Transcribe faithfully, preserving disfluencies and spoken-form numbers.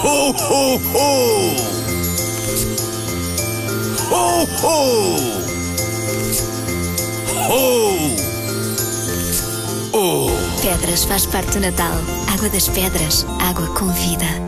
Ho, ho, ho! Ho, ho! Ho! Oh! Pedras faz parte do Natal. Água das Pedras, água com vida.